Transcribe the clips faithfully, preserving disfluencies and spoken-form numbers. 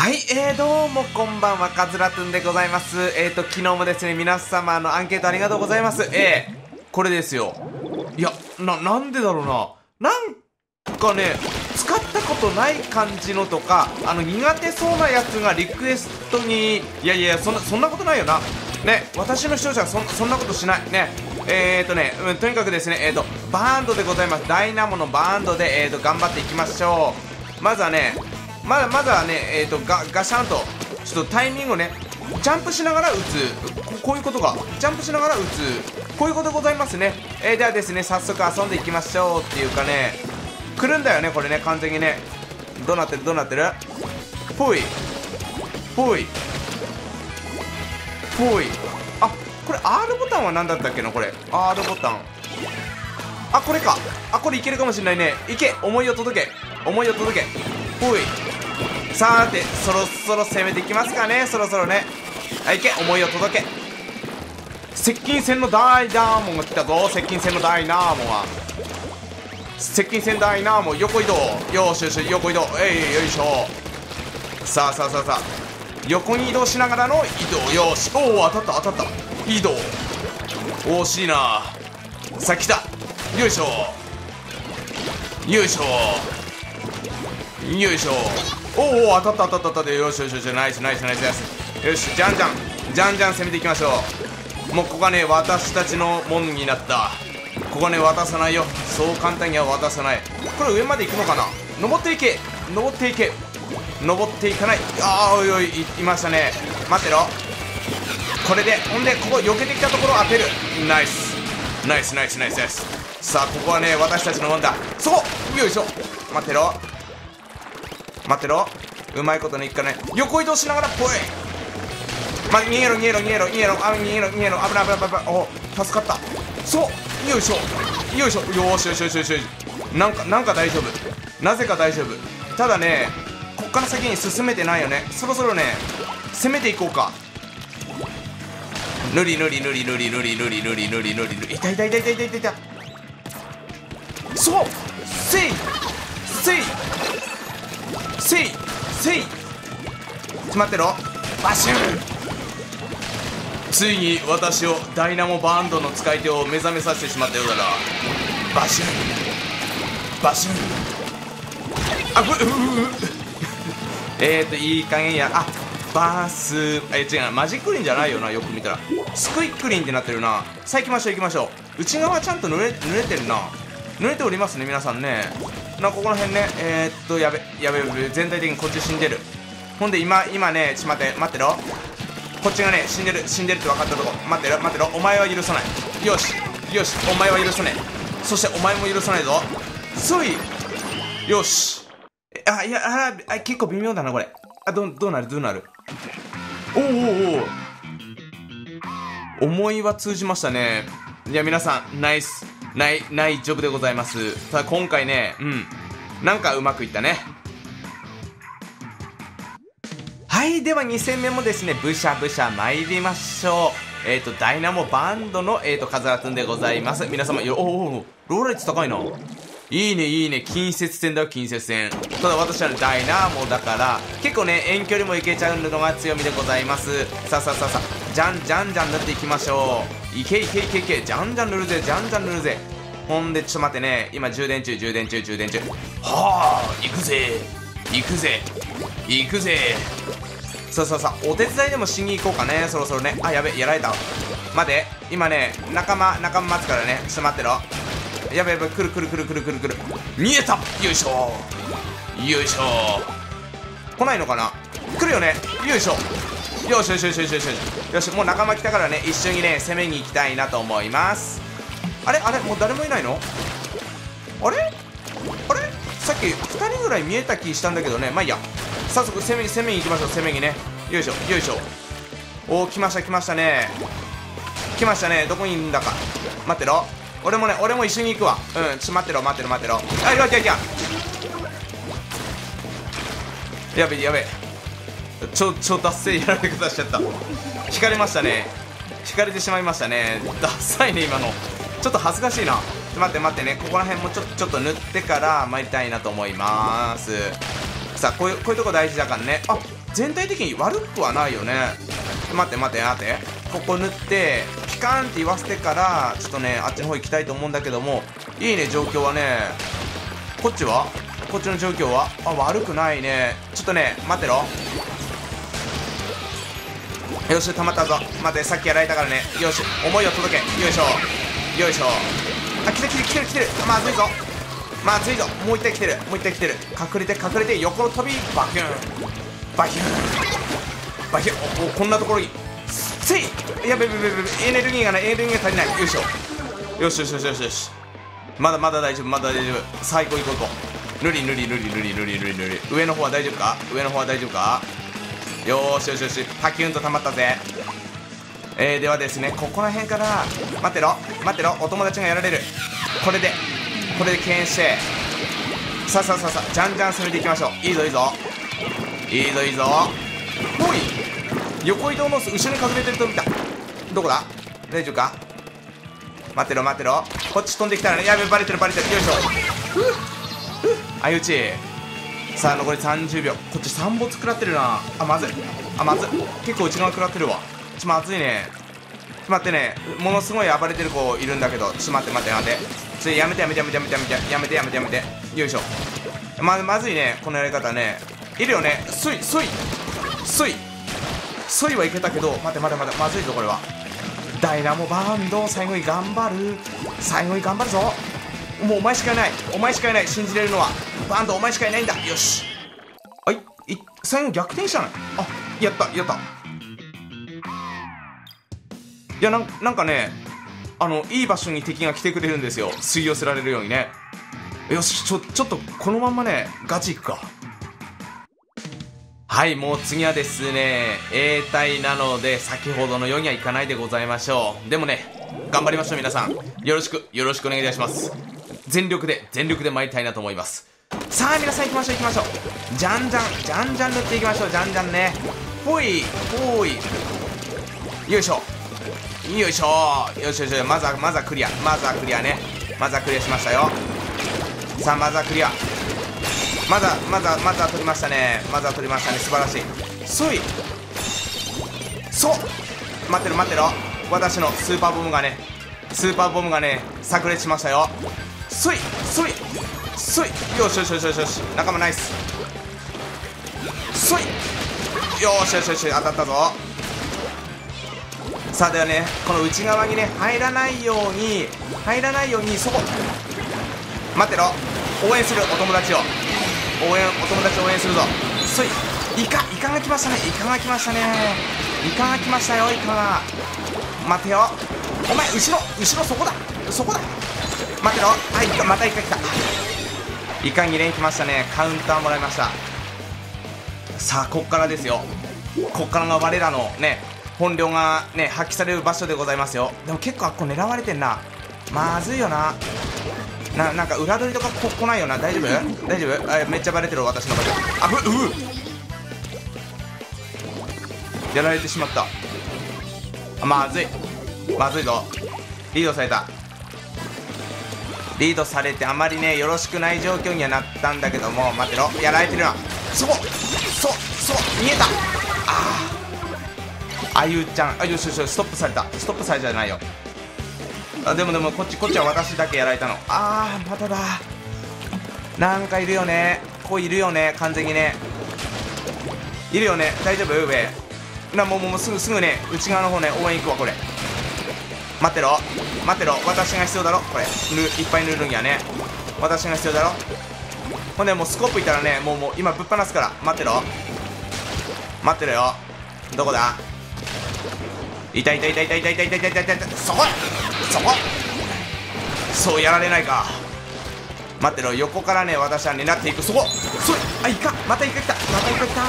はい、えー、どうもこんばんは、カズラトゥンでございます。えーと、昨日もですね、皆様のアンケートありがとうございます。えー、これですよ。いや、な、なんでだろうな。なんかね、使ったことない感じのとか、あの、苦手そうなやつがリクエストに、いやいや、そんな、そんなことないよな。ね、私の視聴者はそん、そんなことしない。ね。えーとね、うん、とにかくですね、えーと、バンドでございます。ダイナモのバンドで、えーと、頑張っていきましょう。まずはね、まだまだね、えーと、ガ、ガシャンと、ちょっとタイミングをね、ジャンプしながら打つ。こ、こういうことが、ジャンプしながら打つ。こういうことございますね。えー、ではですね、早速遊んでいきましょうっていうかね、来るんだよね、これね、完全にね。どうなってるどうなってるぽい。ぽい。ぽい。あ、これ R ボタンは何だったっけな、これ。R ボタン。あ、これか。あ、これいけるかもしれないね。いけ、思いを届け。思いを届け。ほい。さーて、そろそろ攻めていきますかね、そろそろね。はい、いけ、思いを届け。接近戦のダイナーモンが来たぞ。接近戦のダイナーモンは。接近戦ダイナーモン、横移動。よーしよし、横移動。えい、よいしょ。さあさあさあさあ。横に移動しながらの移動。よーし。おお、当たった当たった。移動。惜しいな。さあ、来た。よいしょ。よいしょ。よいしょ。おお、当たった当たった当たった。よしよしよし、ナイスナイスナイスナイス。よし、じゃんじゃんじゃんじゃん攻めていきましょう。もうここはね、私たちのもんになった。ここはね、渡さないよ。そう簡単には渡さない。これ上まで行くのかな。登っていけ登っていけ登っていかない。ああ、おいおい、い、いましたね。待ってろ。これで、ほんでここ避けてきたところを当てる。ナイスナイスナイスナイスナイス。さあ、ここはね、私たちのもんだ。そこよいしょ。待ってろ待ってろ。うまいことにいくかね。横移動しながらぽい。ま、逃げろ逃げろ逃げろ逃げろ。あ、逃げろ逃げろ。危ない危ない危ない。お、助かった。そうよいしょよいしょ。よーしよしよしよしよし。なんかなんか大丈夫。なぜか大丈夫。ただね、こっから先に進めてないよね。そろそろね、攻めていこうか。ぬりぬりぬりぬりぬりぬりぬりぬりぬりぬり。痛い痛い痛い痛い痛い痛い。そうせいせいせいせい。決まってろ。バシュン。ついに私をダイナモバンドの使い手を目覚めさせてしまったようだな。バシュンバシュン。あ、ぶうううえーといい加減や。あ、バース、え違う、マジックリンじゃないよな。よく見たらスクイックリンってなってるな。さあ行きましょう行きましょう。内側ちゃんと濡れ濡れてるな。濡れておりますね皆さんね。な、ここら辺ね。えー、っとやべやべやべ、全体的にこっち死んでる。ほんで今今ね、ちょっと待って待ってろ。こっちがね死んでる死んでるって分かったとこ。待ってろ待ってろ。お前は許さない。よしよし、お前は許さない。そしてお前も許さないぞ。そい。よし。あ、いや、ああ、結構微妙だなこれ。あ、どうどうなるどうなる。おおおお、思いは通じましたね。いや皆さんナイスナイナイジョブでございます。ただ今回ね、うんなんかうまくいったね。はい、ではに戦目もですね、ブシャブシャ参りましょう。えっ、ー、とダイナモバンドのえっ、ー、とカズラトゥンでございます。皆様よ、おお、ローライツ高いな。いいねいいね、近接戦だよ近接戦。ただ私はねダイナモだから結構ね遠距離もいけちゃうのが強みでございます。さあさあさあさあ、じゃんじゃんじゃん塗っていきましょう。いけいけいけいけ、じゃんじゃん塗るぜじゃんじゃん塗るぜ。ほんでちょっと待ってね、今充電中充電中充電中。はあ、行くぜ行くぜ行くぜ。さあさあさあ、お手伝いでもしに行こうかね、そろそろね。あ、やべやられた。待て、今ね仲間仲間待つからね。ちょっと待ってろ。やべやべ、くるくるくるくるくるくる。見えた。よいしょよいしょ。来ないのかな。来るよね。よいしょ。よしよしよしよしよしよし。もう仲間来たからね、一緒にね攻めに行きたいなと思います。あれあれ、もう誰もいないの。あれあれ、さっきふたりぐらい見えた気したんだけどね。まあいいや、早速攻めに攻めに行きましょう。攻めにね。よいしょよいしょ。おお、来ました来ましたね来ましたね。どこにいるんだか。待ってろ。俺もね俺も一緒に行くわ。うん、ちょっと待ってろ待ってろ待ってろ。あ、いやいやいや、やべやべ、ちょちょ脱線やられ方しちゃった。引かれましたね。引かれてしまいましたね。ダサいね今の。ちょっと恥ずかしいな。ちょっと待って待ってね、ここら辺もちょちょっと塗ってから参りたいなと思います。さあ、こういうこういうとこ大事だからね。あ、 全体的に悪くはないよね。待って待って待って、ここ塗ってピカーンって言わせてからちょっとねあっちの方行きたいと思うんだけども、いいね状況はね。こっちはこっちの状況はあ悪くないね。ちょっとね待ってろ。よし、溜まったぞ。待って、さっきやられたからね。よし、思いを届け。よいしょよいしょ。あ、来てる来てる来てる来てる。まずいぞまずいぞ。もう一体来てるもう一体来てる。隠れて隠れて横の飛びバキュンバキュンバキュン。おお、こんなところにせい。やべやべやべやべ、エネルギーがない、エネルギーが足りない。よいしょ。よしよしよしよしよし。まだまだ大丈夫まだ大丈夫。最高行こう行こう。ぬりぬりぬりぬりぬりぬりぬり。上の方は大丈夫か上の方は大丈夫か。よーしよしよし、パキュンと溜まったぜ。えー、ではですね、ここら辺から待ってろ待ってろ、お友達がやられる。これでこれで敬遠して、さあさあさあさあ、じゃんじゃん攻めていきましょう。いいぞいいぞいいぞいいぞ。ほい、横移動の後ろに隠れてると見た。どこだ大丈夫か。待ってろ待ってろ、こっち飛んできたらね。やべ、バレてるバレてる。よいしょ。ふっ相打ち。さあ残りさんじゅうびょう。こっちさんぼつ食らってるな。あ、まずいあまずい、結構内側食らってるわ。ちょまずいね。ちょ待ってね、ものすごい暴れてる子いるんだけど、ちょ待って待って待って、ちょやめてやめてやめてやめてやめてやめてやめてやめて。よいしょ。ままずいね、このやり方ね。いるよね。スイスイスイスイはいけたけど、待って待って待って、まずいぞこれは。ダイナモバンド、最後に頑張る最後に頑張るぞ。もうお前しかいないお前しかいない。信じれるのはバンドお前しかいないんだ。よし。あいい最後逆転したの。あ、やったやった。いや、なんなんかね、あのいい場所に敵が来てくれるんですよ。吸い寄せられるようにね。よし、ちょちょっとこのまんまねガチいくか。はい、もう次はですね A 隊なので先ほどのようにはいかないでございましょう。でもね頑張りましょう。皆さんよろしくよろしくお願いいたします。全力で全力で参りたいなと思います。さあ皆さん行きましょう行きましょう。じゃんじゃんじゃんじゃん塗っていきましょう。じゃんじゃんね。ほいほい、よいしょよいしょよしよしよし。まずはまずはクリアまずはクリアね。まずはクリアしましたよ。さあまずはクリア。まずはまずはまずは取りましたね。まずは取りましたね。素晴らしい。そいそう待ってろ待ってろ。私のスーパーボムがねスーパーボムがね炸裂しましたよ。そいそいそい。よしよしよしよしよし。仲間ナイス。そいよしよしよし、当たったぞ。さあではね、この内側にね入らないように入らないように、そこ待ってろ。応援するお友達を応援お友達を応援するぞ。そいイカイカが来ましたね。イカが来ましたね。イカが来ましたよ。イカが待てよお前。後ろ後ろそこだそこだ。待ってろ。あ、イカまたイカ来た。イカに連来ましたね。カウンターもらいました。さあこっからですよ。こっからが我らのね本領がね発揮される場所でございますよ。でも結構あっこ狙われてんな。まずいよな。ななんか裏取りとかこ来ないよな。大丈夫大丈夫。あ、めっちゃバレてる私の場所。あふううやられてしまった。あ、まずいまずいぞ。リードされたリードされてあまりねよろしくない状況にはなったんだけども、待ってろ。やられてるな。そこそそう見えた。あああゆちゃん、あ、よしよしよし、ストップされた。ストップされじゃないよ。あ、でもでもこっちこっちは私だけやられたの。ああまただ。なんかいるよね。こういるよね。完全にねいるよね。大丈夫上な。もうもうすぐすぐね内側の方ね応援行くわ。これ待ってろ待ってろ。私が必要だろこれ。ぬいっぱい塗るにはね私が必要だろ。ほんでもうスコープいたらねもうもう今ぶっ放すから。待ってろ待ってろよ。どこだ。いたいたいたいたいたいたいたいたいたいたいた。そこそこそうやられないか。待ってろ。横からね私は狙っていく。そこそいあイカまたイカ来たまたイカ来た。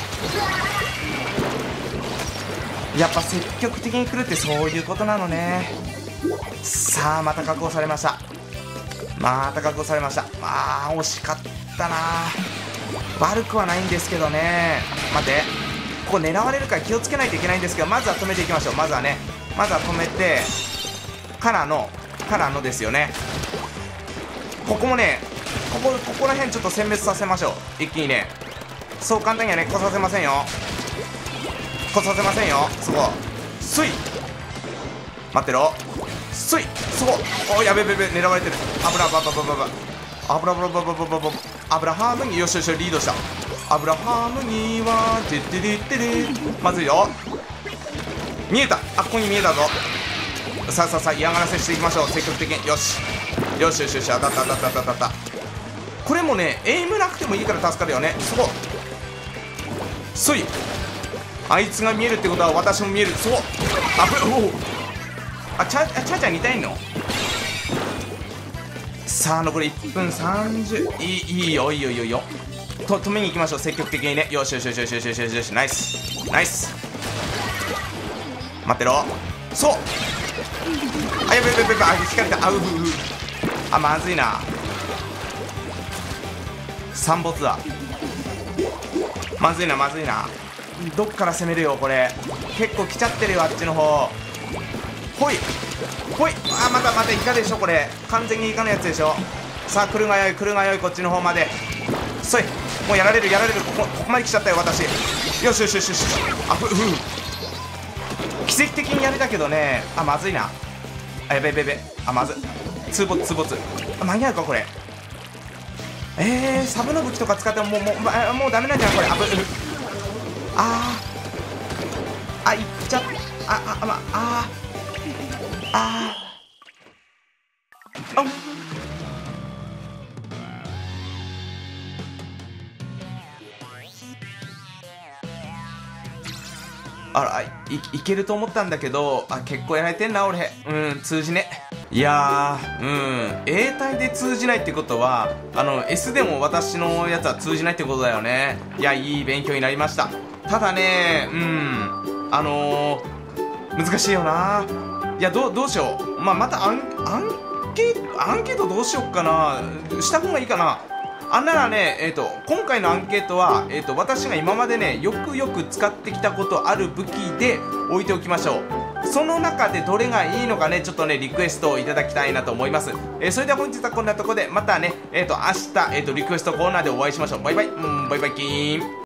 やっぱ積極的に来るってそういうことなのね。さあまた確保されました。また確保されました。まあ惜しかったな。悪くはないんですけどね。待ってここ狙われるから気をつけないといけないんですけど、まずは止めていきましょう。まずはねまずは止めてからのからのですよね。ここもねここここら辺ちょっと殲滅させましょう。一気にねそう簡単にはね来させませんよ。来させませんよ。そこスイ待ってろ。スイそこおやべべべ狙われてる。アブラバババババアブラババババババアブラハムによしよしリードした。アブラハムにはてってれってれまずいよ。見えた。あここに見えたぞ。さあさあさあ嫌がらせしていきましょう。積極的によしよしよしよし当たった当たった当たった当たった。これもねエイムなくてもいいから助かるよね。そこスイあいつが見えるってことは私も見える。そうあぶおおあちゃちゃちゃ似たいの。さあ残りいっぷんさんじゅう。いいいいよいいよいいよいいよと止めに行きましょう。積極的にね。よしよしよしよしよしよしよしよしナイスナイス。待ってろ。そうあやべやべやべあ引かれた。あうふうふあまずいな。散没だ。まずいなまずいな。どっから攻めるよこれ。結構来ちゃってるよあっちの方。ほいほいあまたまたイカでしょこれ。完全にイカのやつでしょ。さあ来るがよい来るがよいこっちの方まで。そいもうやられるやられる。ここここまで来ちゃったよ私。よしよしよしよしあふふ奇跡的にやれたけどね。あまずいな。あやべやべやべあまずツーボツツーボツあ間に合うかこれ。えー、サブの武器とか使ってももうもう、ま、もうダメなんじゃないこれ。あぶあーあいっちゃっああまあああああら い, いけると思ったんだけどあ結構やられてんな俺。うん通じね。いやーうん A 体で通じないってことはあの S でも私のやつは通じないってことだよね。いやいい勉強になりました。ただねうんあのー、難しいよな。いやどうどうしよう。まあ、またアンアンケートアンケートどうしよっかな。した方がいいかな。あんならね、えー、と今回のアンケートは、えー、と私が今までねよくよく使ってきたことある武器で置いておきましょう。その中でどれがいいのかねちょっとねリクエストをいただきたいなと思います。えー、それでは本日はこんなところでまたね、えー、と明日、えー、とリクエストコーナーでお会いしましょう。バイバイ。うんバイバイキーン。